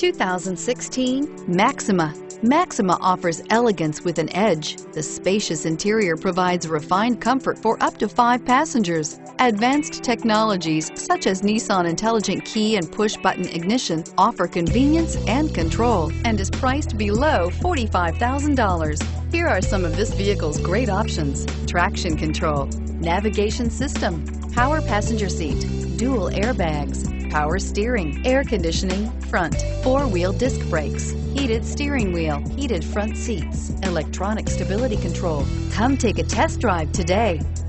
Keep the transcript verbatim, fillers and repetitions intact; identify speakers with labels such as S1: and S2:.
S1: two thousand sixteen Maxima. Maxima offers elegance with an edge. The spacious interior provides refined comfort for up to five passengers. Advanced technologies such as Nissan Intelligent Key and Push-Button Ignition offer convenience and control and is priced below forty-five thousand dollars. Here are some of this vehicle's great options: traction control, navigation system, power passenger seat, dual airbags, power steering, air conditioning, front, four-wheel disc brakes, heated steering wheel, heated front seats, electronic stability control. Come take a test drive today.